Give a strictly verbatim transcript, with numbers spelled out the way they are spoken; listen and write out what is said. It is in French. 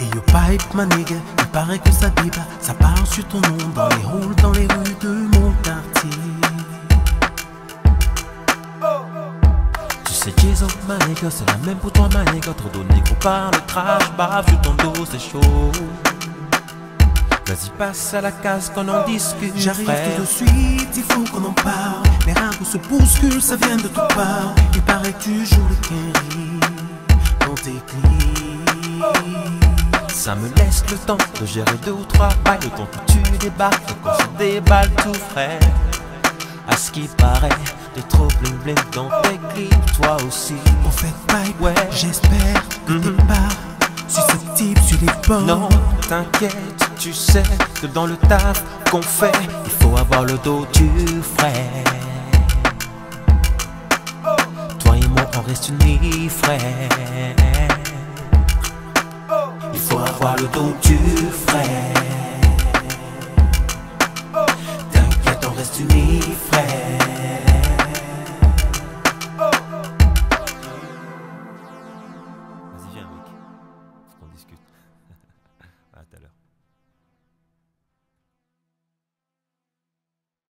Et yo pipe ma nigga, il paraît que ça débat, ça parle sur ton nom dans les halls, dans les rues de mon quartier. Tu sais Jason ma nigga, c'est la même pour toi ma nigga. Trop de négro par le crash, bave sur ton dos c'est chaud. Vas-y passe à la case qu'on en discute. J'arrive tout de suite, il faut qu'on en parle. Les ragots se bousculent, ça vient de toutes parts. Il paraît que tu joues le Kerry dans tes clips. Ça me laisse le temps de gérer deux ou trois bails. Le temps que tu débarques, et qu'on se déballe tout frais. À ce qui paraît, t'es trop bling bling dans tes clips, toi aussi. On fait pipe, ouais, j'espère que mm-hmm. t'es pas susceptible sur les bords. Non, t'inquiète, tu sais que dans le taf qu'on fait, il faut avoir le dos du frais. Toi et moi, on reste unis, frère. Il faut avoir le dos du frais. T'inquiète, on reste unis, frère.